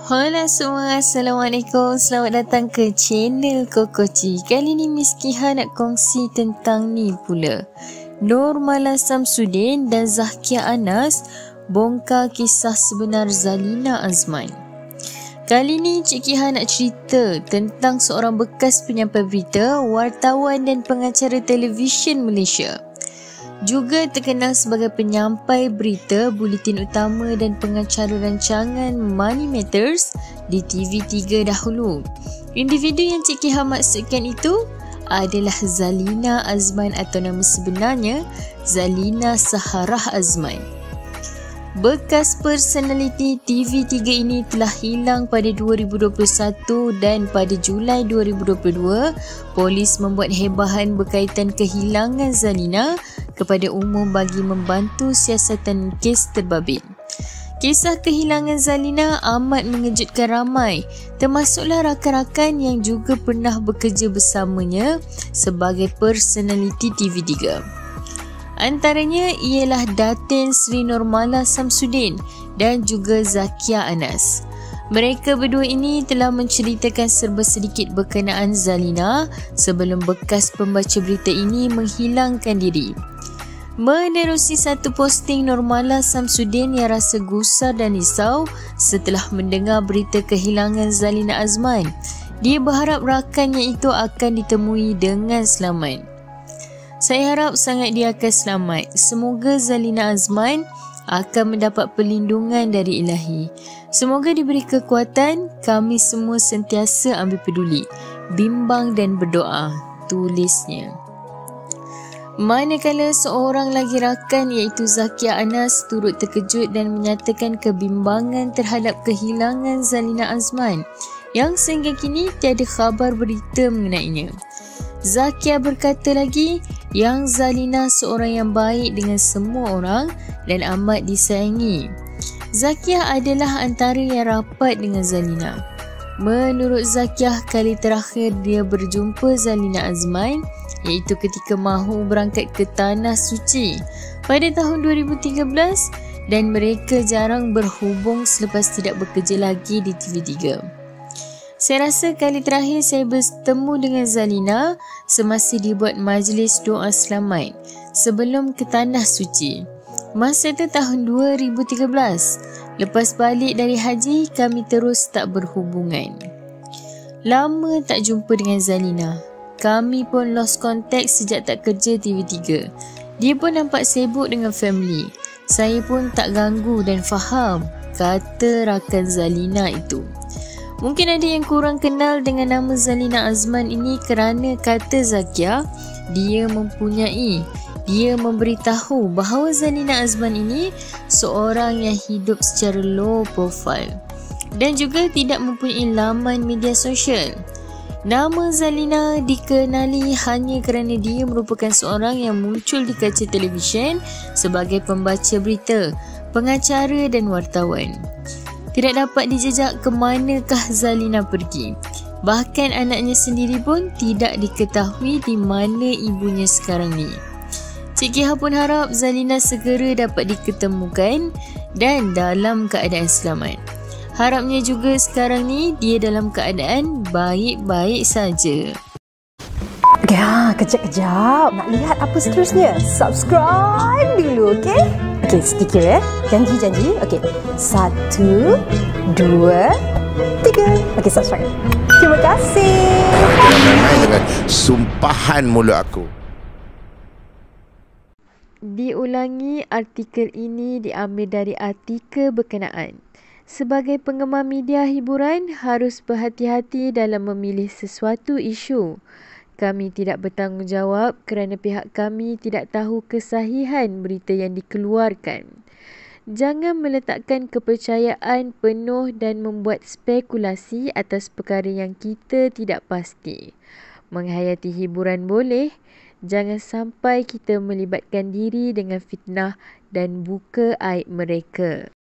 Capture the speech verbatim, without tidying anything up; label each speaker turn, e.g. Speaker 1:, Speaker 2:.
Speaker 1: Hola semua, Assalamualaikum. Selamat datang ke channel Kokoci. Kali ni Miss Kiha nak kongsi tentang ni pula. Nurmala Samsudin dan Zakia Anas bongkar kisah sebenar Zalina Azman. Kali ni Cik Kiha nak cerita tentang seorang bekas penyampai berita, wartawan dan pengacara televisyen Malaysia. Juga terkenal sebagai penyampai berita, buletin utama dan pengacara rancangan Money Matters di T V tiga dahulu. Individu yang Cik Kiha maksudkan itu adalah Zalina Azman atau nama sebenarnya Zalina Saharah Azman. Bekas personaliti T V tiga ini telah hilang pada dua ribu dua puluh satu dan pada Julai dua ribu dua puluh dua, polis membuat hebahan berkaitan kehilangan Zalina kepada umum bagi membantu siasatan kes terbabit. Kisah kehilangan Zalina amat mengejutkan ramai, termasuklah rakan-rakan yang juga pernah bekerja bersamanya sebagai personaliti T V tiga. Antaranya ialah Datin Sri Nurmala Samsudin dan juga Zakia Anas. Mereka berdua ini telah menceritakan serba sedikit berkenaan Zalina sebelum bekas pembaca berita ini menghilangkan diri. Menerusi satu posting Nurmala Samsudin yang rasa gusar dan risau setelah mendengar berita kehilangan Zalina Azman. Dia berharap rakannya itu akan ditemui dengan selamat. Saya harap sangat dia akan selamat. Semoga Zalina Azman akan mendapat perlindungan dari Ilahi. Semoga diberi kekuatan. Kami semua sentiasa ambil peduli, bimbang dan berdoa, tulisnya. Manakala seorang lagi rakan iaitu Zakia Anas turut terkejut dan menyatakan kebimbangan terhadap kehilangan Zalina Azman yang sehingga kini tiada khabar berita mengenainya. Zakia berkata lagi yang Zalina seorang yang baik dengan semua orang dan amat disayangi. Zakia adalah antara yang rapat dengan Zalina. Menurut Zakia, kali terakhir dia berjumpa Zalina Azman iaitu ketika mahu berangkat ke Tanah Suci pada tahun dua ribu tiga belas dan mereka jarang berhubung selepas tidak bekerja lagi di T V tiga. Saya rasa kali terakhir saya bertemu dengan Zalina semasa dibuat majlis doa selamat sebelum ke Tanah Suci. Masa itu tahun dua ribu tiga belas. Lepas balik dari haji, kami terus tak berhubungan. Lama tak jumpa dengan Zalina. Kami pun lost contact sejak tak kerja T V tiga. Dia pun nampak sibuk dengan family. Saya pun tak ganggu dan faham, kata rakan Zalina itu. Mungkin ada yang kurang kenal dengan nama Zalina Azman ini kerana kata Zakia, dia mempunyai, dia memberitahu bahawa Zalina Azman ini seorang yang hidup secara low profile dan juga tidak mempunyai laman media sosial. Nama Zalina dikenali hanya kerana dia merupakan seorang yang muncul di kaca televisyen sebagai pembaca berita, pengacara dan wartawan. Tidak dapat dijejak ke manakah Zalina pergi. Bahkan anaknya sendiri pun tidak diketahui di mana ibunya sekarang ni. Cik Kiha pun harap Zalina segera dapat diketemukan dan dalam keadaan selamat. Harapnya juga sekarang ni dia dalam keadaan baik-baik saja.
Speaker 2: Okay, ha, kejap-kejap. Nak lihat apa seterusnya? Subscribe dulu, okey? Okey, sedikit ya. Janji-janji. Okey. Satu, dua, tiga. Okey, subscribe. Terima kasih.
Speaker 3: Main-main dengan sumpahan mulut aku.
Speaker 1: Diulangi, artikel ini diambil dari artikel berkenaan. Sebagai penggemar media hiburan, harus berhati-hati dalam memilih sesuatu isu. Kami tidak bertanggungjawab kerana pihak kami tidak tahu kesahihan berita yang dikeluarkan. Jangan meletakkan kepercayaan penuh dan membuat spekulasi atas perkara yang kita tidak pasti. Menghayati hiburan boleh, jangan sampai kita melibatkan diri dengan fitnah dan buka aib mereka.